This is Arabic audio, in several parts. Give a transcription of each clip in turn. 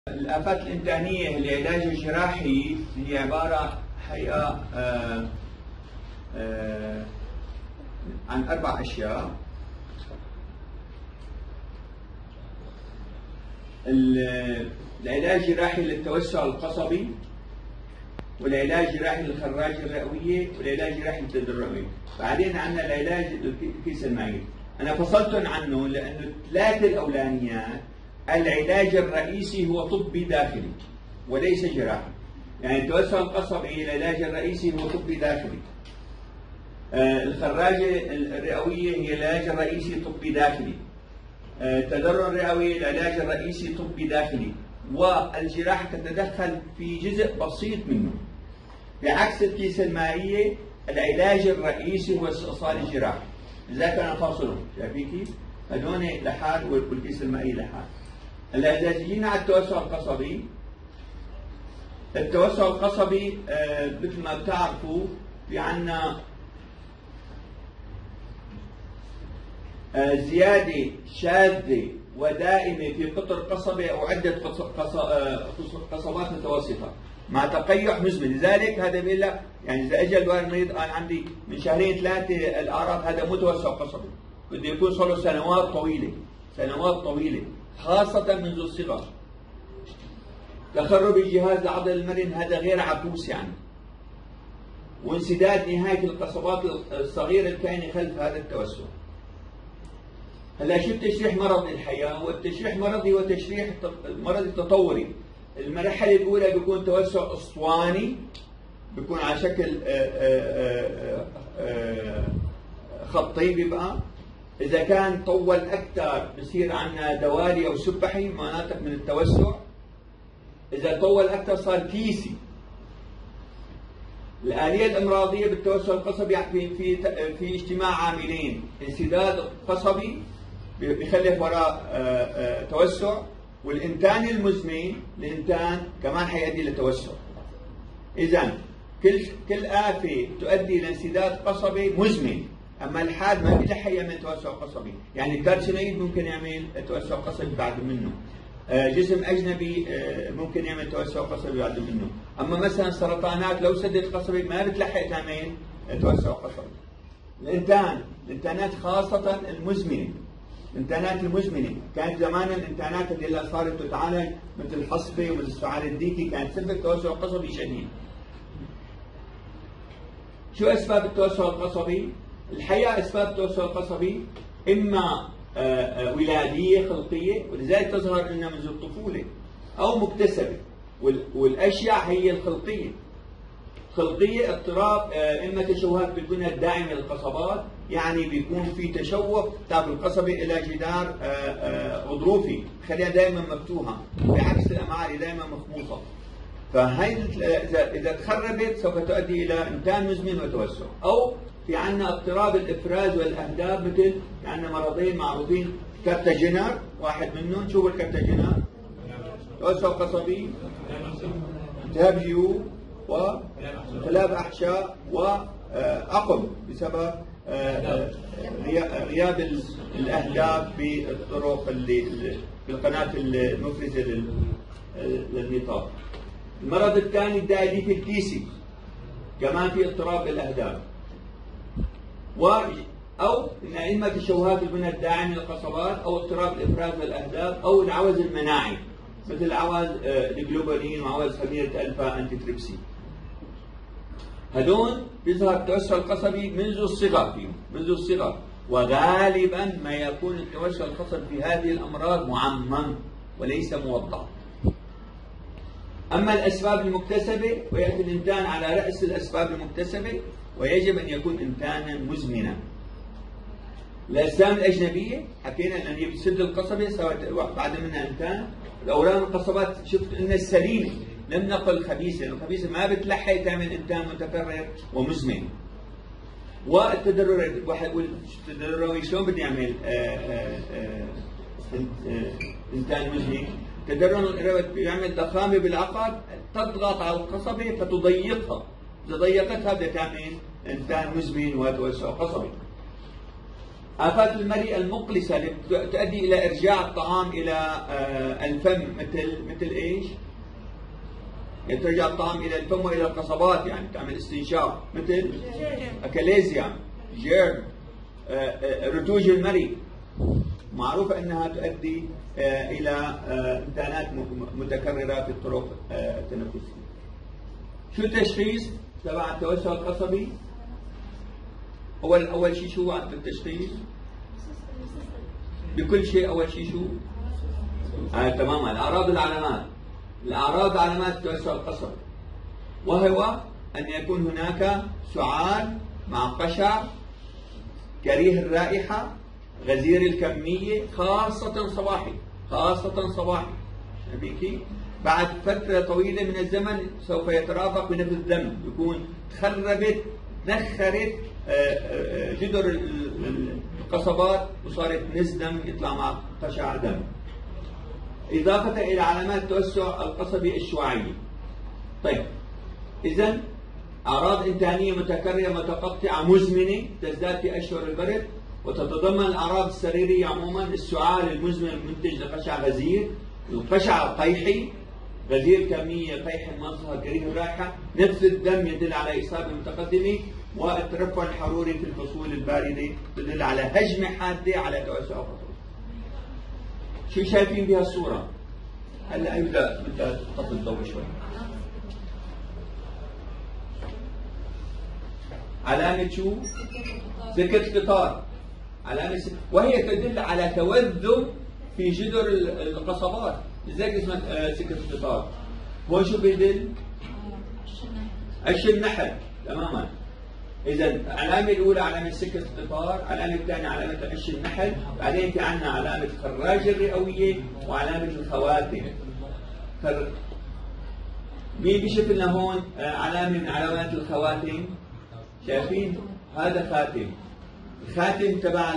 الآفات الإنتانية العلاج الجراحي هي عبارة حقيقة عن 4 أشياء. العلاج الجراحي للتوسع القصبي، والعلاج الجراحي للخراج الرئوية، والعلاج الجراحي للتدرعية. بعدين عندنا العلاج للكيس المائي. أنا فصلتهم عنه لأنه الثلاثة الأولانيات العلاج الرئيسي هو طبي داخلي وليس جراحي. يعني التوسع القصبي العلاج الرئيسي هو طبي داخلي. الخراجة الرئوية هي العلاج الرئيسي طبي داخلي. التدرع الرئوي العلاج الرئيسي طبي داخلي، والجراحة تتدخل في جزء بسيط منه. بعكس الكيس المائية العلاج الرئيسي هو استئصال الجراحة. لذلك أنا فاصلهم، شايفين كيف؟ هدول لحال والكيس المائية لحال. هلا إذا جينا على التوسع القصبي، التوسع القصبي مثل ما بتعرفوا في عنا زيادة شاذة ودائمة في قطر قصبي أو عدة قصبات متوسطة مع تقيح مزمن. لذلك هذا بيقول لك يعني إذا أجى المريض قال عندي من 2 3 الأعراض، هذا مو توسع قصبي، بده يكون صار له سنوات طويلة خاصة منذ الصغر. تخرب الجهاز العضلي المرن هذا غير عكوس يعني، وانسداد نهاية القصبات الصغيرة الكائنة خلف هذا التوسع. هلا شو التشريح مرضي الحياة؟ والتشريح مرضي وتشريح مرضي تطوري. المرحلة الأولى بيكون توسع أسطواني، بيكون على شكل خطي بيبقى. إذا كان طول أكثر بصير عندنا دوالي أو سبحي مناطق من التوسع. إذا طول أكثر صار كيسي. الآلية الإمراضية بالتوسع القصبي في اجتماع عاملين، انسداد قصبي بيخلف وراء توسع، والإنتان المزمن الإنتان كمان حيؤدي لتوسع. إذا كل آفة تؤدي إلى انسداد قصبي مزمن، أما الحاد ما بيلحق يعمل توسع قصبي. يعني الكارسينويد ممكن يعمل توسع قصبي بعد منه، جسم أجنبي ممكن يعمل توسع قصبي بعد منه. أما مثلا سرطانات لو سدت قصبي ما بتلحق تعمل توسع قصبي. الإنتانات خاصة المزمنة، الإنتانات المزمنة كانت زمان الإنتانات اللي صارت تتعالج مثل الحصبة ومثل السعال الديكي كانت تسبب توسع قصبي شديد. شو أسباب التوسع القصبي؟ الحقيقة أسباب التوسع القصبي إما ولادية خلقية، ولذلك تظهر لنا منذ الطفولة، أو مكتسبة، والأشيع هي الخلقية. خلقية اضطراب إما تشوهات بالبنى الداعمة للقصبات، يعني بيكون في تشوه تابع القصبة إلى جدار غضروفي، خليها دائما مفتوحة، بعكس الأمعاء دائما مخموصة. فهي إذا تخربت سوف تؤدي إلى إنتان مزمن وتوسع. أو في عندنا اضطراب الإفراز والأهداب، مثل عندنا مرضين معروفين، كارتاجينر واحد منهم. شو هو الكارتاجينر؟ توسع قصبي، التهاب جيوب، وانقلاب أحشاء، وعقم بسبب غياب الأهداب في الطرق في القناة المفرزة للنطاق. المرض الثاني الدايليتي الكيسي، كمان في اضطراب الأهداب، أو إما تشوهات البنى الداعمة للقصبات، أو اضطراب الإفراز والأهداب، أو العوز المناعي مثل عوز الجلوبولين وعوز خميرة ألفا أنتيتريبسي. هدول بيظهر التوسع القصبي منذ الصغر فيهم، منذ الصغر، وغالبا ما يكون التوسع القصبي في هذه الأمراض معمم وليس موضح. أما الأسباب المكتسبة ويأتي الإنتان على رأس الأسباب المكتسبة، ويجب أن يكون إنتانا مزمنا. الأجسام الأجنبية حكينا أن هي بتسد القصبة سواء بعد منها إنتان. الأورام القصبات شفت أن السليمة، لم نقل الخبيثة، لأن الخبيثة ما بتلحق تعمل إنتان متكرر ومزمن. والتدرج شلون بده يعمل إنتان مزمن؟ التدرج يعمل ضخامة بالعقد تضغط على القصبة فتضيقها، إذا ضيقتها بدها تعمل إنتان مزمن وتوسع قصبي. آفات المريء المقلسة اللي تؤدي إلى إرجاع الطعام إلى الفم، مثل إيش؟ ترجع الطعام إلى الفم وإلى القصبات، يعني تعمل استنشاق، مثل أكاليزيا، جيرم، رتوج المريء، معروفة أنها تؤدي إلى انتانات متكررة في الطرق التنفسية. شو التشخيص تبع التوسع القصبي؟ أول شيء شو عند التشخيص؟ بكل شيء أول شيء شو؟ تماما، الأعراض والعلامات. الأعراض وعلامات التوسع القصبي، وهو أن يكون هناك سعال مع قشع، كريه الرائحة، غزير الكمية، خاصة صباحي. بيكي بعد فترة طويلة من الزمن سوف يترافق بنفس الدم، يكون نخرت جدر القصبات وصارت نز دم يطلع مع قشع دم. إضافة إلى علامات التوسع القصبي الشعاعية. طيب، إذن أعراض إنتانية متكررة متقطعة مزمنة تزداد في أشهر البرد، وتتضمن الأعراض السريرية عموما السعال المزمن المنتج لقشع غزير، القشع القيحي، غزير كمية، قيح مظهر، كريه الرائحة، نفس الدم يدل على إصابة متقدمة، والترفع الحروري في الفصول الباردة تدل على هجمة حادة على توسع القصبي. شو شايفين بها الصورة؟ هلا بدها تحط الضوء شوي. علامة شو؟ سكة القطار. علامة وهي تدل على توذم في جدر القصبات، لذلك اسمها سكة القطار. هون شو بيدل؟ قش النحل، تماما. إذا العلامة الأولى علامة سكة القطار، العلامة الثانية علامة قش النحل، بعدين في عندنا علامة الخراج الرئوية وعلامة الخواتم. مين بيشوف لنا هون علامة من علامات الخواتم؟ شايفين؟ هذا خاتم. الخاتم تبع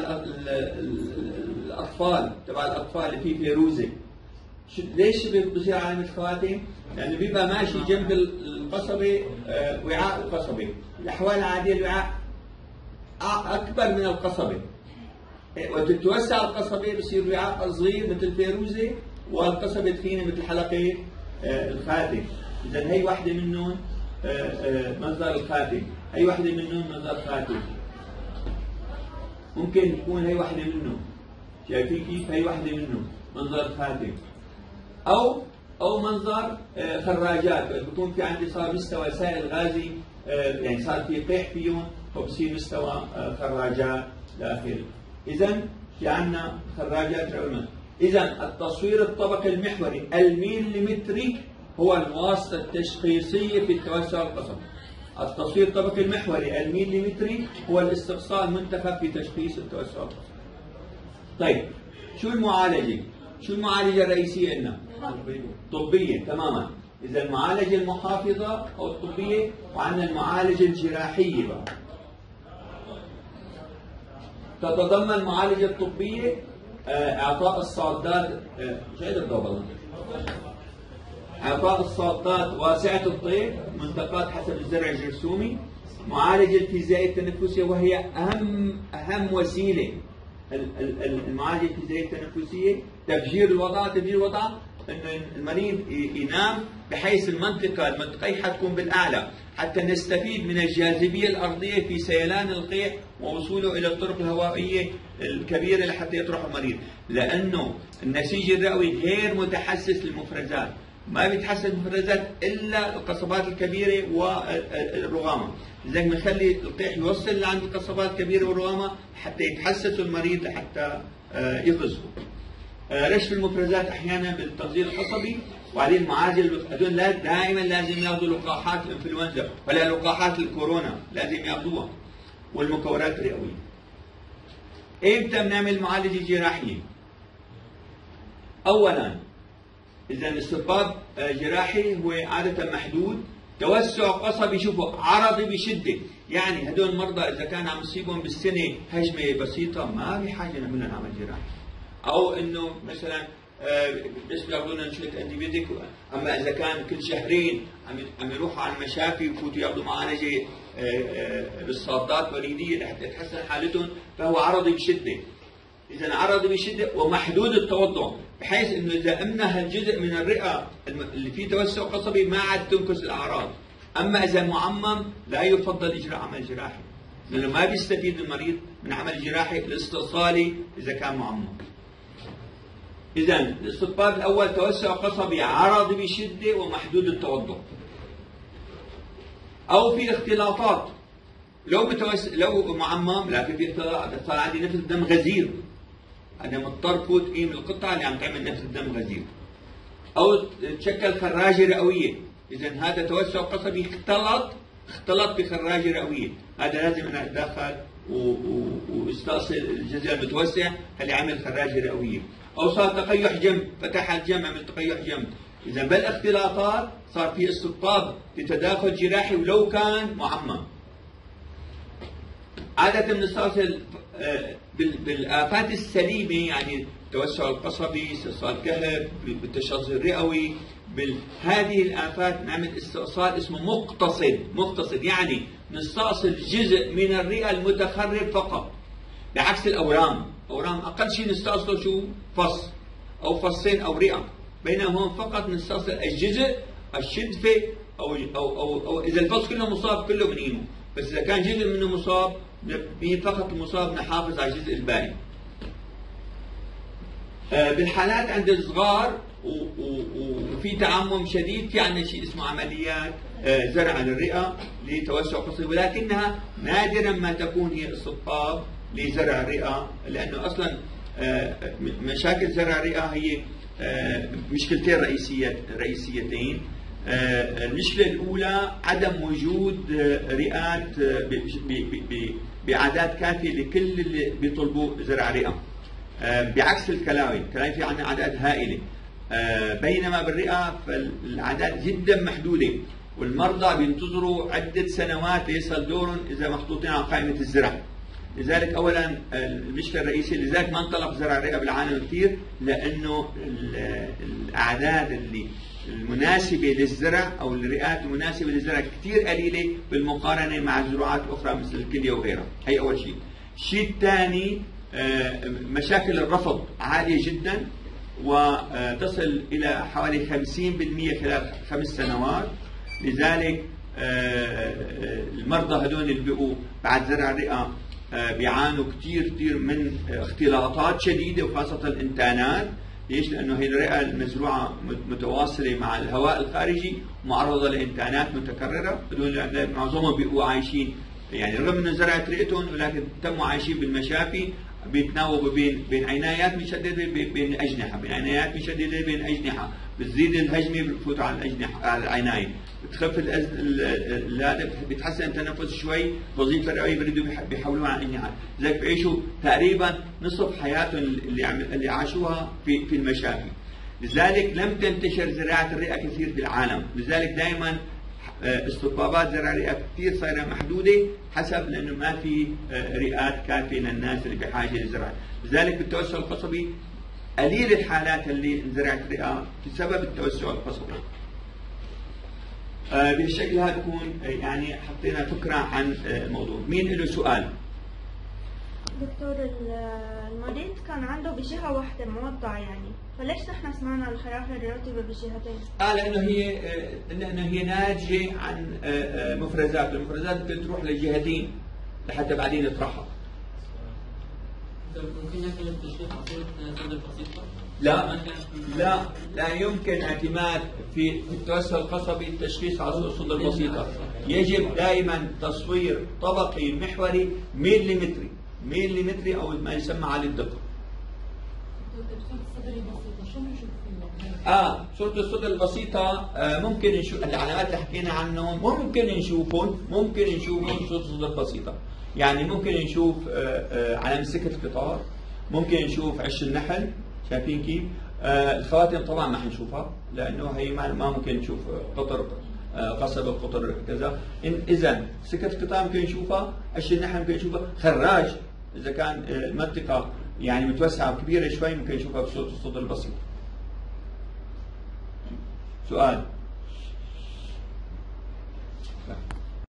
الأطفال اللي فيه فيروزة. ليش بصير علامة خواتم؟ لأنه بيبقى ماشي جنب القصبة وعاء القصبة، الأحوال العادية الوعاء أكبر من القصبة، وتتوسع القصبة بصير وعاء صغير مثل فيروزة، والقصبة تخينة مثل حلقة الخاتم. إذا هي واحدة منهم مصدر الخاتم، هي واحدة منهم مصدر خاتم. ممكن تكون هي واحدة منهم، شايفين كيف؟ هي واحدة منهم منظر خاتم، أو منظر خراجات، بيكون في عندي صار مستوى سائل غازي، يعني صار في قيح فيهم فبصير مستوى خراجات داخل. إذا في عندنا خراجات رئوية. إذا التصوير الطبقي المحوري الميليمتري هو الواسطة التشخيصية في التوسع القصبي. التصوير الطبقي المحوري الميليمتري هو الاستقصاء المنتخب في تشخيص التوسع القصبي. طيب، شو المعالجة؟ شو المعالجة الرئيسية لنا؟ طبية، تماما. إذا المعالجة المحافظة أو الطبية، وعندنا المعالجة الجراحية بقى. تتضمن المعالجة الطبية إعطاء الصادات، شايف الضوء، إعطاء الصادات واسعة الطيف، منطقات حسب الزرع الجرثومي، معالجة الفيزيائية التنفسية، وهي أهم وسيلة. المعالجة الفيزيائية التنفسية تفجير الوضع، أن المريض ينام بحيث المنطقة المتقيحة تكون بالأعلى، حتى نستفيد من الجاذبية الأرضية في سيلان القيح ووصوله إلى الطرق الهوائية الكبيرة لحتى يطرح المريض، لأنه النسيج الرئوي غير متحسس للمفرزات، ما بيتحسس المفرزات إلا القصبات الكبيرة والرغامة، لذلك بنخلي القيح يوصل لعند القصبات الكبيرة والرغامة حتى يتحسس المريض لحتى يفرزه. رشف المفرزات أحيانا بالتنظير القصبي، وبعدين المعازل هذول دائما لازم ياخذوا لقاحات الانفلونزا ولا لقاحات الكورونا، لازم ياخذوها، والمكورات الرئوية. امتى بنعمل معالجة جراحية؟ أولا إذا الاستطباب جراحي هو عادة محدود، توسع قصبي شوفوا عرضي بشدة، يعني هدول المرضى إذا كان عم يصيبهم بالسنة هجمة بسيطة ما في حاجة نعمل لهم عمل جراحي، أو إنه مثلا بس بياخذوا لنا شوية أنتيبيوتيك، أما إذا كان كل شهرين عم يروحوا على المشافي ويفوتوا ياخذوا معالجة بالصادات وريديه لحتى يتحسن حالتهم، فهو عرضي بشده. اذا عرضي بشده ومحدود التوضع، بحيث انه اذا امنا هالجزء من الرئه اللي فيه توسع قصبي ما عاد تنكس الاعراض. اما اذا معمم لا يفضل اجراء عمل جراحي، لانه ما بيستفيد المريض من عمل جراحي الاستئصالي اذا كان معمم. اذا الاستطباب الاول توسع قصبي عرضي بشده ومحدود التوضع. او في اختلاطات، لو معمم لكن في اختلاط، صار عندي نفس دم غزير، انا مضطر فوت قيم القطعه اللي عم تعمل نفس الدم غزير. او تشكل خراجه رئويه، اذا هذا توسع قصبي اختلط بخراجه رئويه، هذا لازم انا اتدخل واستأصل الجزء المتوسع اللي عمل خراجه رئويه. او صار تقيح جنب، فتح الجنب عمل تقيح جنب. اذا بالاختلاطات صار في استطباب لتداخل جراحي ولو كان معمم. عادة بنستأصل بالآفات السليمة، يعني التوسع القصبي، استئصال كهف، بالتشظي الرئوي، هذه الآفات نعمل استئصال اسمه مقتصد، يعني نستأصل جزء من الرئة المتخرب فقط، بعكس الأورام أقل شيء نستأصله شو؟ فص أو فصين أو رئة، بينما هون فقط نستأصل الجزء، الشدفة أو إذا الفص كله مصاب كله بنقيمه، بس إذا كان جزء منه مصاب فقط المصاب نحافظ على الجزء الباقي. بالحالات عند الصغار وفي تعمم شديد في عندنا شيء اسمه عمليات زرع للرئة لتوسع قصبي، ولكنها نادرا ما تكون هي استطباب لزرع الرئة، لأنه أصلا مشاكل زرع الرئة هي مشكلتين رئيسيتين. المشكلة الأولى عدم وجود رئات بأعداد كافية لكل اللي بيطلبوا زرع رئة، بعكس الكلاوي في عندنا أعداد هائلة، بينما بالرئة فالأعداد جدا محدودة، والمرضى بينتظروا عدة سنوات ليصل دورهم إذا محطوطين على قائمة الزرع. لذلك أولا المشكلة الرئيسية، لذلك ما انطلق زرع الرئة بالعالم كثير، لأنه الأعداد المناسبة للزرع أو الرئات المناسبة للزرع كثير قليلة بالمقارنة مع زراعات أخرى مثل الكلية وغيرها. هي أول شيء. الشيء الثاني مشاكل الرفض عالية جدا، وتصل إلى حوالي 50% خلال 5 سنوات. لذلك المرضى هذول اللي بيبقوا بعد زرع الرئة بيعانوا كثير من اختلاطات شديده، وخاصه الانتانات. ليش؟ لانه هي الرئه المزروعه متواصله مع الهواء الخارجي، معرضه لانتانات متكرره. هذول معظمهم بيبقوا عايشين، يعني رغم انه زرعت رئتهم ولكن تموا عايشين بالمشافي، بيتناوبوا بين عنايات مشدده بين اجنحه، بين عنايات مشدده بين اجنحه، بتزيد الهجمه بتفوت على الاجنحه على العنايه، بتخف بتحسن التنفس شوي، وظيفه الرئويه بيريدوا بيحولوها على الاجنحه، لذلك بيعيشوا تقريبا نصف حياتهم اللي عاشوها في المشافي. لذلك لم تنتشر زراعه الرئه كثير بالعالم، لذلك دائما استطبابات زرع الرئه كثير صايره محدوده، حسب لانه ما في رئات كافيه للناس اللي بحاجه للزراعه. لذلك بالتوسع القصبي قليل الحالات اللي انزرعت رئه بسبب التوسع القصبي. بهالشكل هذا تكون يعني حطينا فكره عن الموضوع. مين له سؤال؟ دكتور، المريض كان عنده بجهه واحده موضع يعني، فليش نحن سمعنا الخلافه الراتبه بالجهتين؟ لانه هي ناتجه عن مفرزات، المفرزات ممكن تروح للجهتين لحتى بعدين تترحل. ممكن يكون التشخيص على صورة صدر بسيطة؟ لا يمكن اعتماد في التوسع القصبي التشخيص على صدر بسيطة. يجب دائما تصوير طبقي محوري مليمتري او ما يسمى على الدقة. صورة الصدر البسيطة ممكن نشوف العلامات اللي حكينا عنهم، ممكن نشوفهم صورة الصدر البسيطة. يعني ممكن نشوف علامة سكة القطار، ممكن نشوف عش النحل، شايفين كيف؟ الخواتم طبعا ما حنشوفها لانه هي ما ممكن نشوف قطر قصب القطر كذا. اذا سكة القطار ممكن نشوفها، عش النحل ممكن نشوفها، خراج اذا كان المنطقة يعني متوسعة وكبيرة شوي ممكن نشوفها بصورة الصدر البسيط. سؤال؟